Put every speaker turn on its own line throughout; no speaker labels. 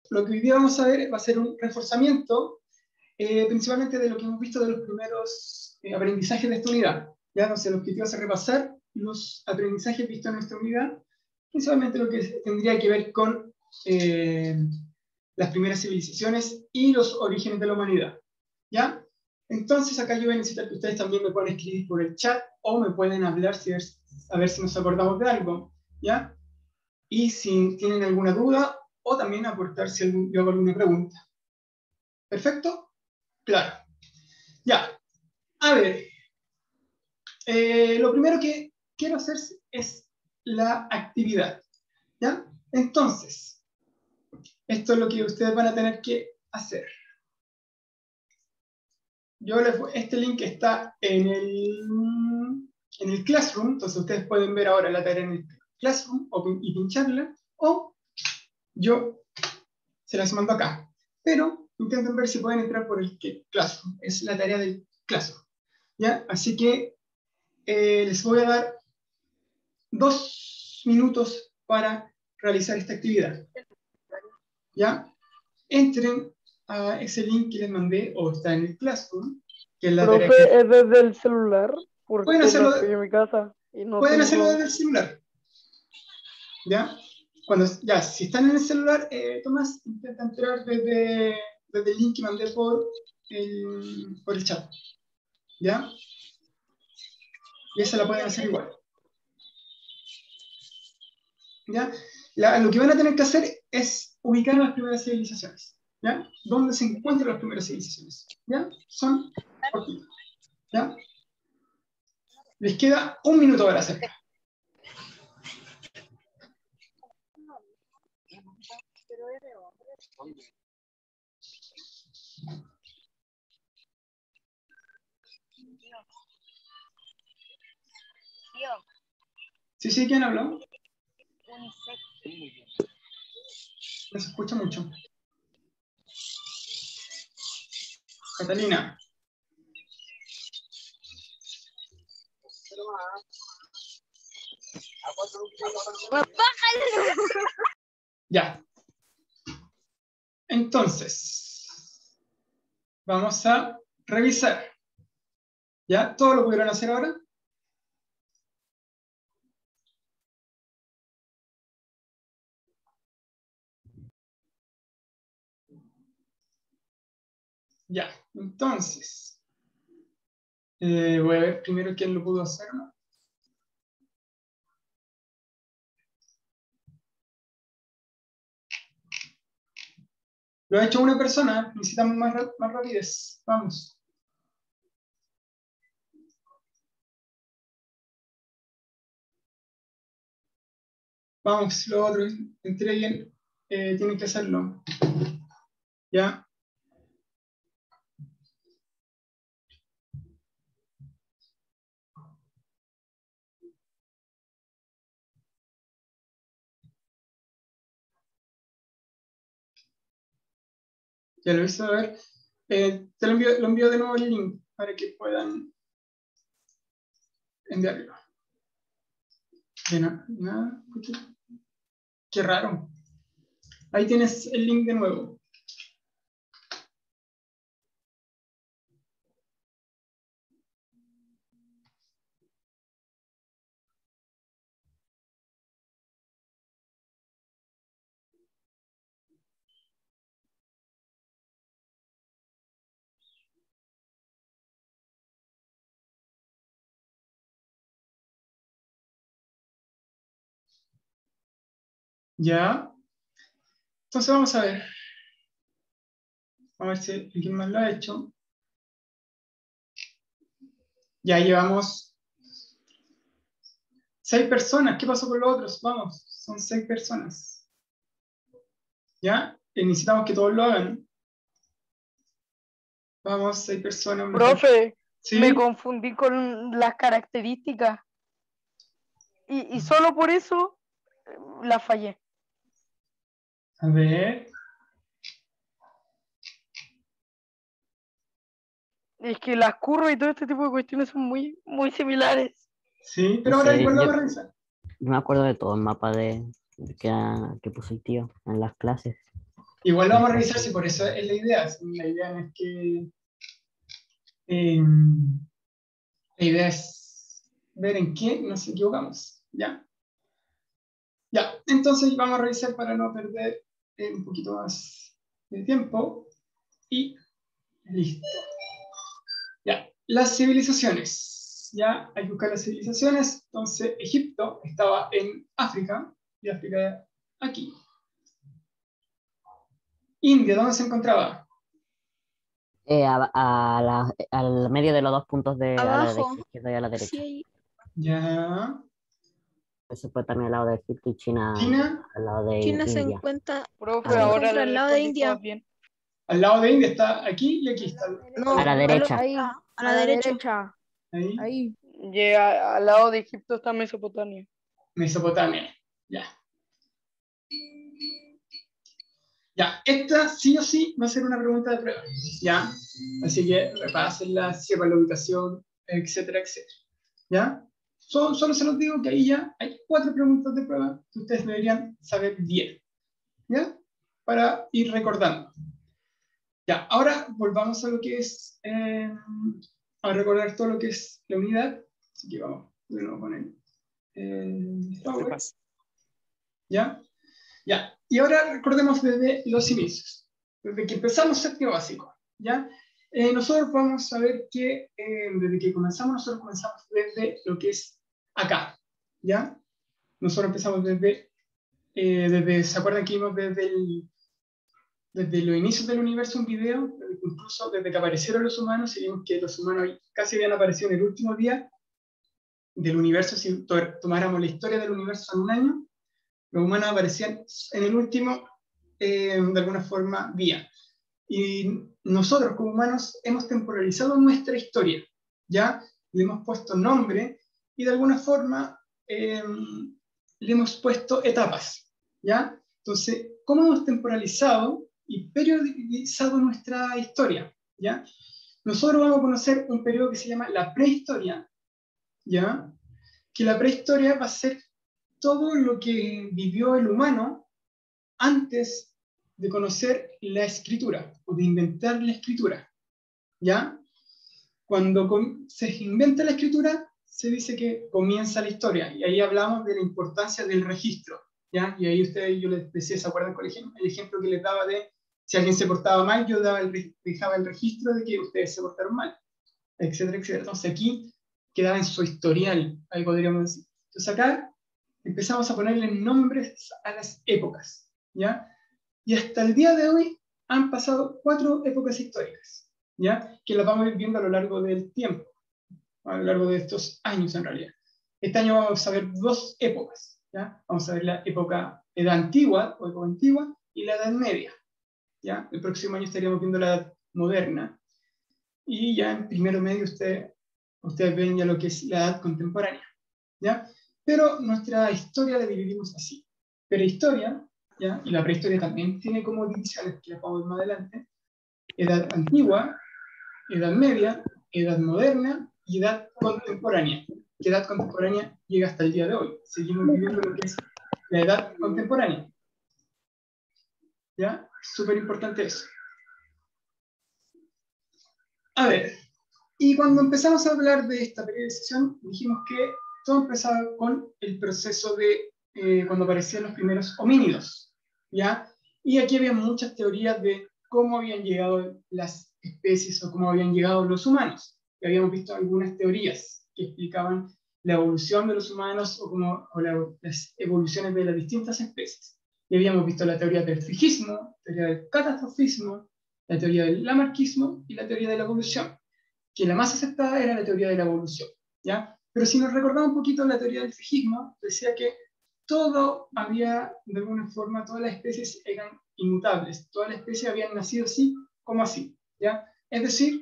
lo que hoy día vamos a ver va a ser un reforzamiento, principalmente de lo que hemos visto de los primeros aprendizajes de esta unidad. ¿Ya? Entonces, el objetivo es repasar los aprendizajes vistos en nuestra unidad, principalmente lo que tendría que ver con las primeras civilizaciones y los orígenes de la humanidad. ¿Ya? Entonces, acá yo voy a necesitar que ustedes también me puedan escribir por el chat o me pueden hablar a ver si nos acordamos de algo. ¿Ya? Y si tienen alguna duda o también aportar si yo hago alguna pregunta. ¿Perfecto? Claro. Ya. A ver. Lo primero que quiero hacer es la actividad. ¿Ya? Entonces, esto es lo que ustedes van a tener que hacer. Este link está en el Classroom, entonces ustedes pueden ver ahora la tarea en el Classroom y pincharla, o yo se las mando acá. Pero intenten ver si pueden entrar por el Classroom, es la tarea del Classroom. ¿Ya? Así que les voy a dar 2 minutos para realizar esta actividad. ¿Ya? Entren a ese link que les mandé, o está en el Classroom, que es la tarea
Profe,
que...
es desde el celular,
Pueden
porque no
hacerlo,
estoy en mi casa y no
pueden hacerlo
tengo...
desde el celular. ¿Ya? Si están en el celular, Tomás, intenta entrar desde el link que mandé por el chat. ¿Ya? Y esa la pueden hacer igual. ¿Ya? Lo que van a tener que hacer es ubicar las primeras civilizaciones. ¿Ya? ¿Dónde se encuentran las primeras civilizaciones? ¿Ya? Son cortitas. ¿Ya? Les queda 1 minuto para hacerlo. ¿Sí, sí? ¿Quién habló? No se escucha mucho. Catalina. Ya. Entonces, vamos a revisar. ¿Ya? ¿Todo lo pudieron hacer ahora? Ya. Entonces, voy a ver primero quién lo pudo hacer, ¿no? Lo ha hecho una persona, necesitamos más rapidez. Vamos. Vamos, lo otro, entreguen, tienen que hacerlo. ¿Ya? Ya lo hice, a ver. Te lo envío de nuevo el link para que puedan enviarlo. Nada. Qué raro. Ahí tienes el link de nuevo. ¿Ya? Entonces vamos a ver. A ver si alguien más lo ha hecho. Ya llevamos 6 personas. ¿Qué pasó con los otros? Vamos, son 6 personas. ¿Ya? Necesitamos que todos lo hagan. Vamos, 6 personas.
Profe, me
¿Sí?
confundí con las características y solo por eso la fallé.
A ver.
Es que las curvas y todo este tipo de cuestiones son muy, muy similares.
Sí, pero
No
ahora
sé,
igual lo
yo
vamos a revisar.
me acuerdo de todo el mapa que puso el tío en las clases.
Igual lo vamos a revisar, si por eso es la idea. Si la idea no es que... la idea es ver en qué nos equivocamos. ¿Ya? Ya, entonces vamos a revisar para no perder un poquito más de tiempo. Y listo. Ya, las civilizaciones. Ya, hay que buscar las civilizaciones. Entonces, Egipto estaba en África, y África aquí. India, ¿dónde se encontraba?
Al medio de los dos puntos de a la
Abajo.
izquierda y a la derecha.
Sí,
Ya.
Eso fue también al lado de Egipto y China,
China.
al lado de
China se
India.
encuentra,
Profe,
se
ahora
encuentra
le
al lado de
respondí
India.
todas bien.
Al lado de India está aquí y aquí está.
No,
A la derecha.
Ahí,
a la derecha.
Ahí.
ahí.
Y al lado de Egipto está Mesopotamia.
Mesopotamia. Ya. Ya, esta sí o sí va a ser una pregunta de prueba. Ya. Así que repásenla, cierren la ubicación, etcétera, etcétera. ¿Ya? Solo se los digo que ahí ya hay 4 preguntas de prueba que ustedes deberían saber bien. ¿Ya? Para ir recordando. Ya, ahora volvamos a lo que es, a recordar todo lo que es la unidad. Así que vamos de nuevo con el Power. ¿Ya? Ya. Y ahora recordemos desde los inicios. Desde que empezamos séptimo básico. ¿Ya? Nosotros vamos a ver que desde que comenzamos, nosotros comenzamos desde lo que es acá. ¿Ya? Nosotros empezamos desde ¿se acuerdan que vimos desde los inicios del universo un video? Incluso desde que aparecieron los humanos, y vimos que los humanos casi habían aparecido en el último día del universo. Si tomáramos la historia del universo en un año, los humanos aparecían en el último, de alguna forma, día. Y nosotros como humanos hemos temporalizado nuestra historia, ¿ya? Le hemos puesto nombre y de alguna forma le hemos puesto etapas, ¿ya? Entonces, ¿cómo hemos temporalizado y periodizado nuestra historia? ¿Ya? Nosotros vamos a conocer un periodo que se llama la prehistoria, ¿ya? Que la prehistoria va a ser todo lo que vivió el humano antes de conocer la escritura o de inventar la escritura, ¿ya? Cuando se inventa la escritura, se dice que comienza la historia, y ahí hablamos de la importancia del registro, ¿ya? Y ahí yo les decía, ¿se acuerdan con el ejemplo que les daba de si alguien se portaba mal, yo dejaba el registro de que ustedes se portaron mal, etcétera, etcétera. Entonces aquí quedaba en su historial, ahí podríamos decir. Entonces acá empezamos a ponerle nombres a las épocas, ¿ya? Y hasta el día de hoy han pasado 4 épocas históricas, ¿ya? Que las vamos a ir viendo a lo largo del tiempo, a lo largo de estos años en realidad. Este año vamos a ver 2 épocas, ¿ya? Vamos a ver la Edad Antigua, o época antigua, y la Edad Media, ¿ya? El próximo año estaríamos viendo la Edad Moderna, y ya en primero medio ustedes ven ya lo que es la Edad Contemporánea, ¿ya? Pero nuestra historia la dividimos así: prehistoria, ¿ya? Y la prehistoria también tiene como divisiones, que las vamos a ver más adelante: Edad Antigua, Edad Media, Edad Moderna y Edad Contemporánea. Que Edad Contemporánea llega hasta el día de hoy. Seguimos viviendo lo que es la Edad Contemporánea, ¿ya? Súper importante eso. A ver, y cuando empezamos a hablar de esta periodización, dijimos que todo empezaba con el proceso de cuando aparecían los primeros homínidos, ¿ya? Y aquí había muchas teorías de cómo habían llegado las especies o cómo habían llegado los humanos. Y habíamos visto algunas teorías que explicaban la evolución de los humanos las evoluciones de las distintas especies. Y habíamos visto la teoría del frigismo, la teoría del catastrofismo, la teoría del lamarquismo y la teoría de la evolución, que la más aceptada era la teoría de la evolución, ¿ya? Pero si nos recordamos un poquito la teoría del frigismo, decía que todo había, de alguna forma, todas las especies eran inmutables, todas las especies habían nacido así como así, ¿ya? Es decir,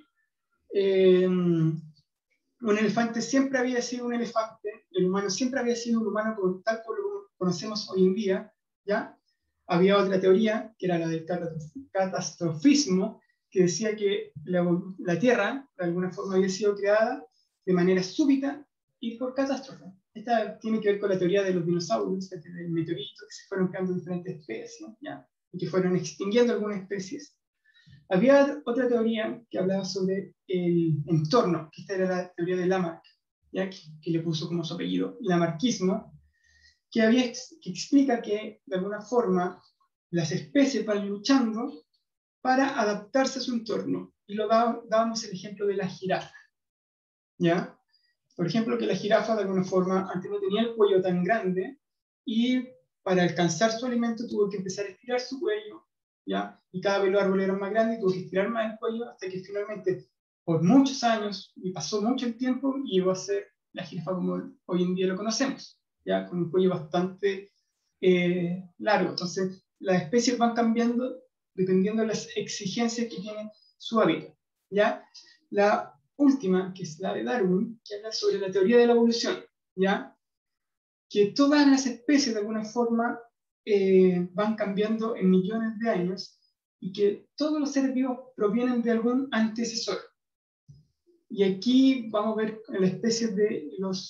un elefante siempre había sido un elefante, el humano siempre había sido un humano tal como lo conocemos hoy en día, ¿ya? Había otra teoría, que era la del catastrofismo, que decía que la Tierra, de alguna forma, había sido creada de manera súbita y por catástrofe. Esta tiene que ver con la teoría de los dinosaurios, del meteorito, que se fueron creando diferentes especies, ¿ya? y que fueron extinguiendo algunas especies. Había otra teoría que hablaba sobre el entorno, que esta era la teoría de Lamarck, ¿ya? Que le puso como su apellido Lamarckismo, que explica que de alguna forma las especies van luchando para adaptarse a su entorno. Y dábamos el ejemplo de la jirafa, ¿ya? Por ejemplo, que la jirafa de alguna forma antes no tenía el cuello tan grande y para alcanzar su alimento tuvo que empezar a estirar su cuello, ¿ya? Y cada vez los árboles eran más grandes y tuvo que estirar más el cuello hasta que finalmente, por muchos años, y pasó mucho el tiempo, y llegó a ser la jirafa como hoy en día lo conocemos, ¿ya? Con un cuello bastante largo. Entonces, las especies van cambiando dependiendo de las exigencias que tiene su hábitat, ¿ya? La última, que es la de Darwin, que habla sobre la teoría de la evolución, ¿ya? Que todas las especies de alguna forma van cambiando en millones de años y que todos los seres vivos provienen de algún antecesor. Y aquí vamos a ver la especie de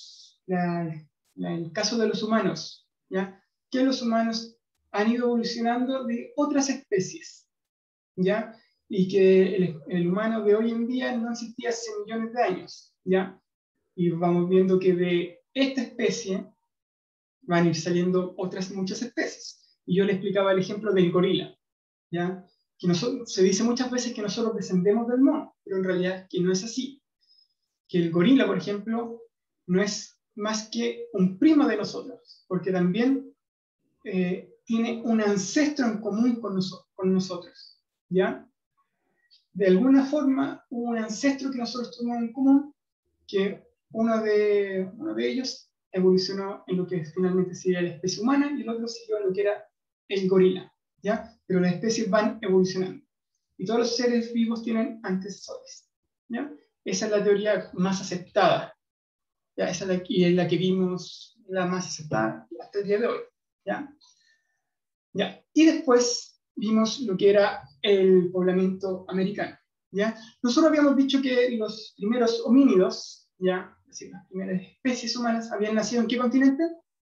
el caso de los humanos, ¿ya? Que los humanos han ido evolucionando de otras especies, ¿ya? Y que el humano de hoy en día no existía hace millones de años, ¿ya? Y vamos viendo que de esta especie van a ir saliendo otras muchas especies. Y yo le explicaba el ejemplo del gorila, ¿ya? Que se dice muchas veces que nosotros descendemos del mono, pero en realidad que no es así. Que el gorila, por ejemplo, no es más que un primo de nosotros, porque también tiene un ancestro en común con nosotros, ¿ya? De alguna forma, hubo un ancestro que nosotros tuvimos en común, que uno de ellos evolucionó en lo que finalmente sería la especie humana y el otro siguió en lo que era el gorila, ¿ya? Pero las especies van evolucionando. Y todos los seres vivos tienen antecesores, ¿ya? Esa es la teoría más aceptada, ¿ya? Esa es la que vimos, la más aceptada hasta el día de hoy, ¿ya? ¿Ya? Y después vimos lo que era el poblamiento americano, ¿ya? Nosotros habíamos dicho que los primeros homínidos, ¿ya? Es decir, las primeras especies humanas habían nacido ¿en qué continente?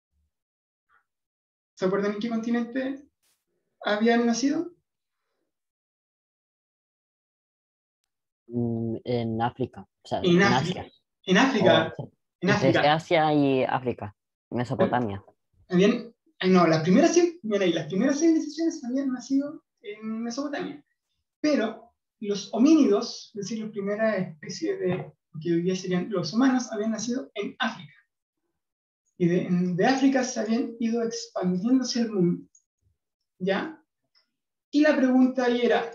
¿Se acuerdan en qué continente habían nacido?
En África, o sea,
En
en
África.
Asia,
En
o
África. En
entre
África.
Asia y África, Mesopotamia.
Habían, no, mira, las primeras civilizaciones habían nacido en Mesopotamia. Pero los homínidos, es decir, la primera especie de que hoy día serían los humanos, habían nacido en África. Y de África se habían ido expandiendo hacia el mundo, ¿ya? Y la pregunta ahí era,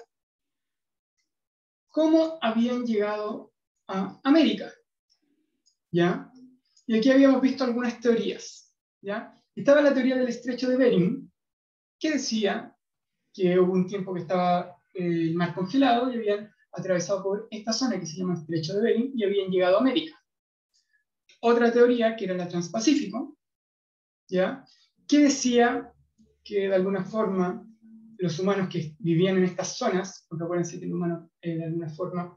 ¿cómo habían llegado a América? ¿Ya? Y aquí habíamos visto algunas teorías, ¿ya? Estaba la teoría del estrecho de Bering, que decía que hubo un tiempo que estaba el mar congelado y habían atravesado por esta zona que se llama estrecho de Bering y habían llegado a América. Otra teoría, que era la Transpacífico, ¿ya? Que decía que de alguna forma los humanos que vivían en estas zonas, porque acuérdense que el humano de alguna forma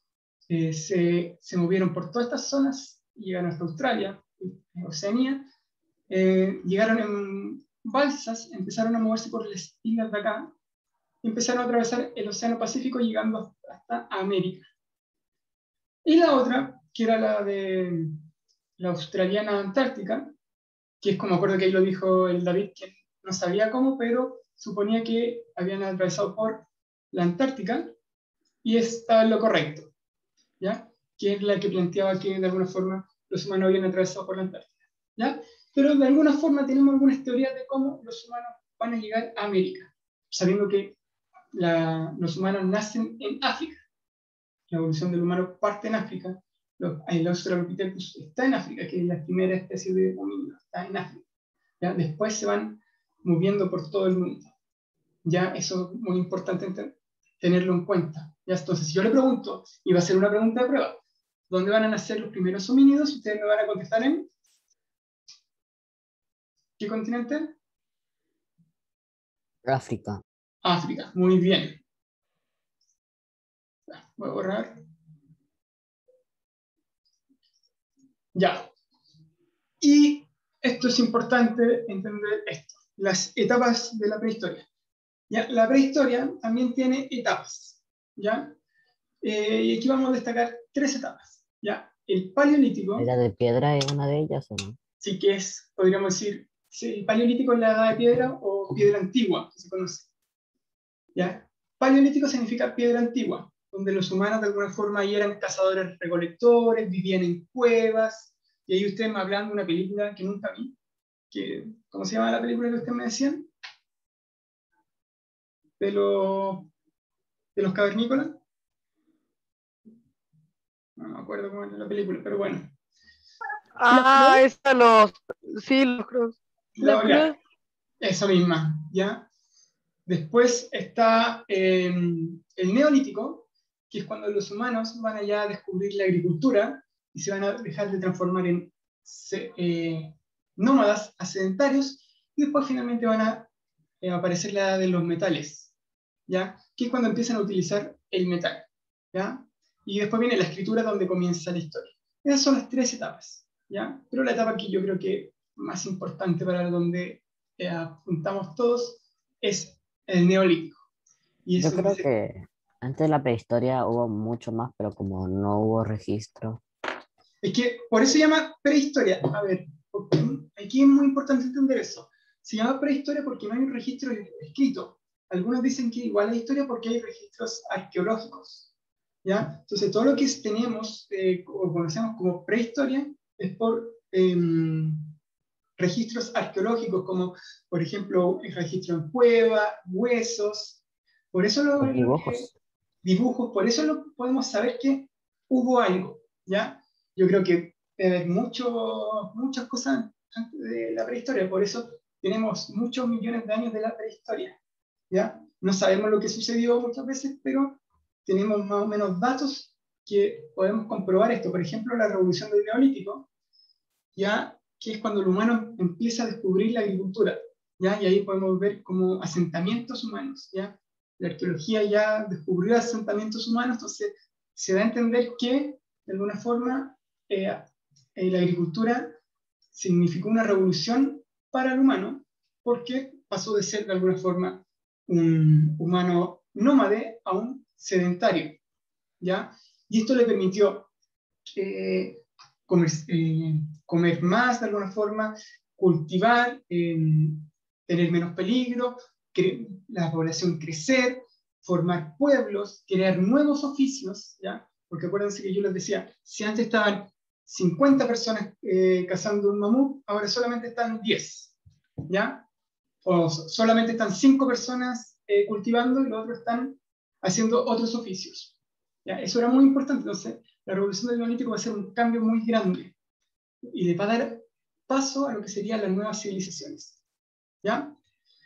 se movieron por todas estas zonas y llegaron hasta Australia, Oceanía, llegaron en balsas, empezaron a moverse por las islas de acá, y empezaron a atravesar el Océano Pacífico llegando hasta América. Y la otra, que era la de la australiana antártica, que es como acuerdo que ahí lo dijo el David, que no sabía cómo, pero suponía que habían atravesado por la Antártica y estaba en lo correcto, ¿ya? Que es la que planteaba que de alguna forma los humanos habían atravesado por la Antártica, ¿ya? Pero de alguna forma tenemos algunas teorías de cómo los humanos van a llegar a América, sabiendo que los humanos nacen en África. La evolución del humano parte en África. El Australopithecus está en África, que es la primera especie de homínido, está en África. ¿Ya? Después se van moviendo por todo el mundo. Ya eso es muy importante tenerlo en cuenta. ¿Ya? Entonces, si yo le pregunto, y va a ser una pregunta de prueba, ¿dónde van a nacer los primeros homínidos? Ustedes me van a contestar en ¿qué continente?
África.
África, muy bien. Voy a borrar. Ya. Y esto es importante entender esto, las etapas de la prehistoria. ¿ya? La prehistoria también tiene etapas, ¿ya? Y aquí vamos a destacar 3 etapas, ¿ya? El
¿La
Paleolítico,
edad de piedra es una de ellas o no?
sí que es, podríamos decir, sí, el Paleolítico es la edad de piedra o piedra antigua, que se conoce, ¿ya? Paleolítico significa piedra antigua, donde los humanos de alguna forma ahí eran cazadores-recolectores, vivían en cuevas, y ahí ustedes me hablan de una película que nunca vi, que, ¿cómo se llama la película que ustedes me decían? De, lo, de los cavernícolas. No me acuerdo cómo era la película, pero bueno.
Ah, sí, los cross.
Ya, eso misma, ¿ya? Después está el Neolítico, que es cuando los humanos van allá a descubrir la agricultura y se van a dejar de transformar en nómadas a sedentarios, y después finalmente van a aparecer la edad de los metales, ¿ya? Que es cuando empiezan a utilizar el metal, ¿ya? Y después viene la escritura donde comienza la historia. Esas son las 3 etapas, ¿ya? Pero la etapa que yo creo que más importante para donde apuntamos todos es el Neolítico. Y
Yo
eso
creo
dice,
que antes de la prehistoria hubo mucho más, pero como no hubo registro.
es que por eso se llama prehistoria. A ver, porque aquí es muy importante entender eso. Se llama prehistoria porque no hay un registro escrito. Algunos dicen que igual hay historia porque hay registros arqueológicos, ¿ya? Entonces, todo lo que tenemos o conocemos como prehistoria es por registros arqueológicos, como por ejemplo el registro en cueva, huesos. Por eso
Los
lo que
dibujos.
dibujos, por eso lo podemos saber que hubo algo, ¿ya? Yo creo que debe haber muchas cosas antes de la prehistoria, por eso tenemos muchos millones de años de la prehistoria, ¿ya? No sabemos lo que sucedió muchas veces, pero tenemos más o menos datos que podemos comprobar esto. Por ejemplo, la revolución del Neolítico, ¿ya? Que es cuando el humano empieza a descubrir la agricultura, ¿ya? Y ahí podemos ver como asentamientos humanos, ¿ya? La arqueología ya descubrió asentamientos humanos, entonces se da a entender que, de alguna forma, la agricultura significó una revolución para el humano, porque pasó de ser, de alguna forma, un humano nómade a un sedentario, ¿ya? Y esto le permitió comer, comer más de alguna forma, cultivar, tener menos peligro, la población crecer, formar pueblos, crear nuevos oficios, ¿ya? Porque acuérdense que yo les decía, si antes estaban 50 personas cazando un mamut, ahora solamente están 10, ¿ya? O solamente están 5 personas cultivando y los otros están haciendo otros oficios, ¿ya? Eso era muy importante. Entonces, la revolución del Neolítico va a ser un cambio muy grande y le va a dar paso a lo que serían las nuevas civilizaciones, ¿ya?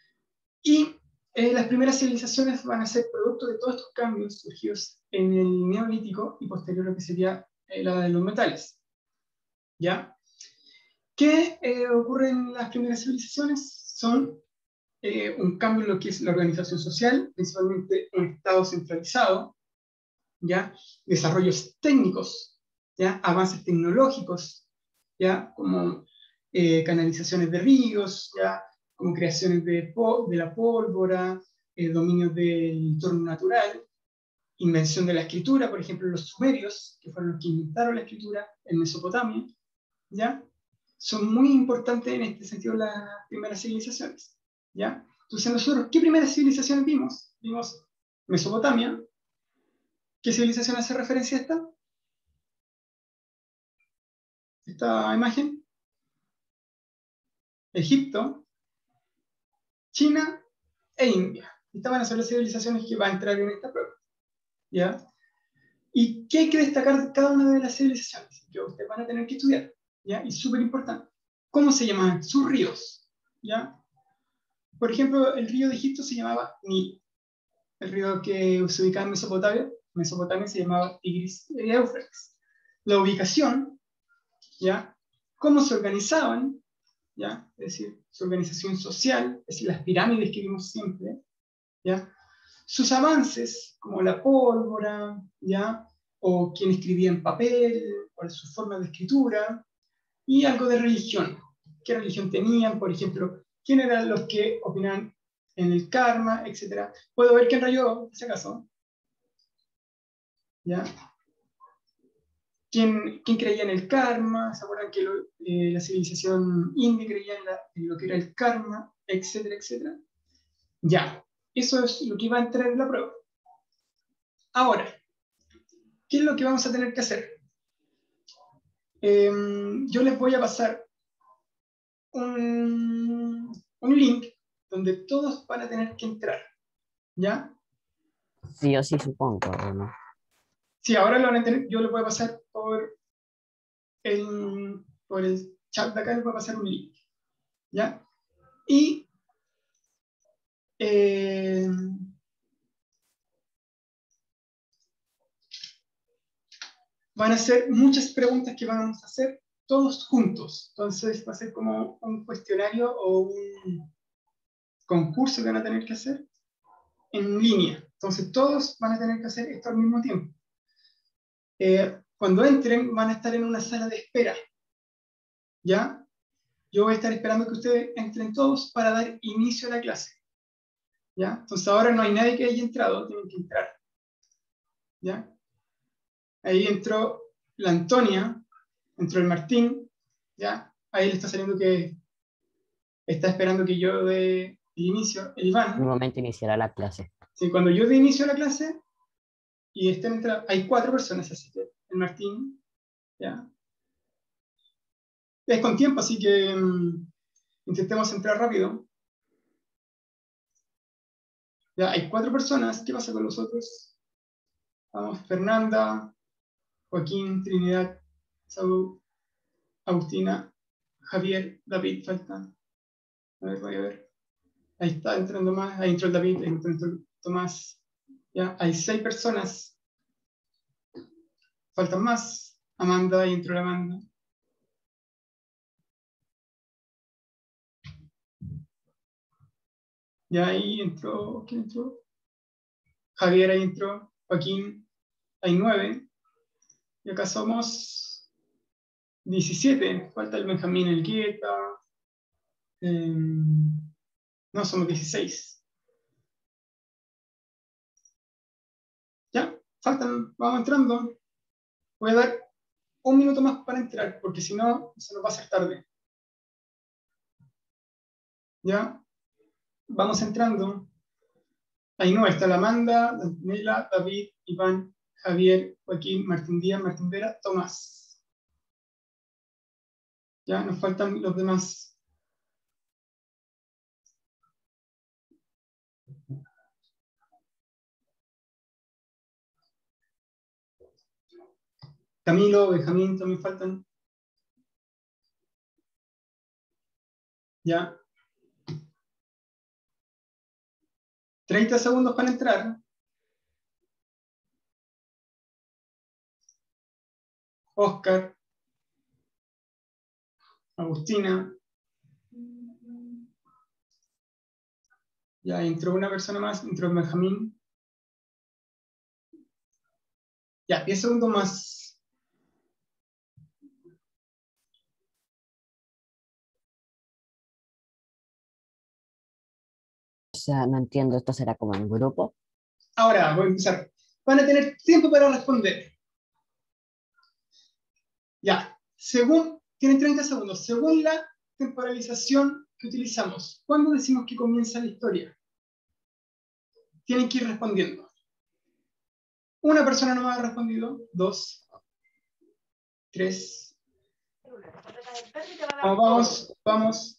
Y las primeras civilizaciones van a ser producto de todos estos cambios surgidos en el Neolítico y posterior a lo que sería la de los metales, ¿ya? ¿Qué ocurre en las primeras civilizaciones? Son un cambio en lo que es la organización social, principalmente un Estado centralizado, ¿ya? Desarrollos técnicos, ¿ya? Avances tecnológicos, ¿ya? Como canalizaciones de ríos, ¿ya? Como creaciones de la pólvora, dominio del entorno natural, invención de la escritura, por ejemplo, los sumerios, que fueron los que inventaron la escritura en Mesopotamia, ¿ya? Son muy importantes en este sentido las primeras civilizaciones, ¿ya? Entonces nosotros, ¿qué primeras civilizaciones vimos? Vimos Mesopotamia. ¿Qué civilización hace referencia a esta imagen? Egipto, China e India. Estas van a ser las civilizaciones que van a entrar en esta prueba, ¿ya? ¿Y qué hay que destacar de cada una de las civilizaciones? Que ustedes van a tener que estudiar, ¿ya? Y súper importante. ¿Cómo se llamaban sus ríos? ¿Ya? Por ejemplo, el río de Egipto se llamaba Nilo. El río que se ubicaba en Mesopotamia se llamaba Tigris y Éufrates. La ubicación, ¿ya? Cómo se organizaban, ¿ya? Es decir, su organización social, es decir, las pirámides que vimos siempre, ¿ya? Sus avances, como la pólvora, ¿ya? O quien escribía en papel, o sus formas de escritura, y algo de religión. ¿Qué religión tenían? Por ejemplo, ¿quién eran los que opinaban en el karma, etc. Puedo ver quién rayó, por si acaso. ¿Ya? ¿Quién creía en el karma? ¿Se acuerdan que la civilización india creía en lo que era el karma, etcétera, etcétera? Ya, eso es lo que iba a entrar en la prueba. Ahora, ¿qué es lo que vamos a tener que hacer? Yo les voy a pasar un link donde todos van a tener que entrar, ¿ya?
Sí, yo sí supongo, ¿o no?
Sí, ahora lo van a tener, yo les voy a pasar por el chat de acá, les voy a pasar un link, ¿ya? Y van a ser muchas preguntas que vamos a hacer todos juntos. Entonces va a ser como un cuestionario o un concurso que van a tener que hacer en línea. Entonces todos van a tener que hacer esto al mismo tiempo. Cuando entren van a estar en una sala de espera. ¿Ya? Yo voy a estar esperando que ustedes entren todos para dar inicio a la clase. ¿Ya? Entonces ahora no hay nadie que haya entrado, tienen que entrar. ¿Ya? Ahí entró la Antonia, entró el Martín, ¿ya? Ahí le está saliendo que está esperando que yo dé el inicio, el
En un
Iván.
momento iniciará la clase.
Sí, cuando yo dé inicio a la clase y estén entrando, hay 4 personas, así que el Martín, ¿ya? Es con tiempo, así que intentemos entrar rápido. Ya, hay 4 personas, ¿qué pasa con los otros? Vamos, Fernanda, Joaquín, Trinidad, Saúl, Agustina, Javier, David, faltan. A ver, voy a ver. Ahí está entrando más, ahí entró el David, ahí entró el Tomás. Ya, hay 6 personas. Faltan más. Amanda, ahí entró la Amanda. Ya ahí entró, ¿quién entró? Javier, ahí entró. Joaquín, hay 9. Y acá somos 17. Falta el Benjamín Elgueta. No, somos 16. Ya, faltan, vamos entrando. Voy a dar un minuto más para entrar, porque si no, se nos va a hacer tarde. Ya, vamos entrando. Ahí no, está la Amanda, Daniela, David, Iván, Javier, Joaquín, Martín Díaz, Martín Vera, Tomás. Ya, nos faltan los demás. Camilo, Benjamín, también faltan. Ya. 30 segundos para entrar. Oscar, Agustina. Ya entró una persona más, entró Benjamín. Ya, 10 segundos más.
O sea, no entiendo, esto será como en grupo.
Ahora, voy a empezar. Van a tener tiempo para responder. Ya, tienen 30 segundos. Según la temporalización que utilizamos, ¿cuándo decimos que comienza la historia? Tienen que ir respondiendo. Una persona no ha respondido, 2, 3. Vamos, vamos.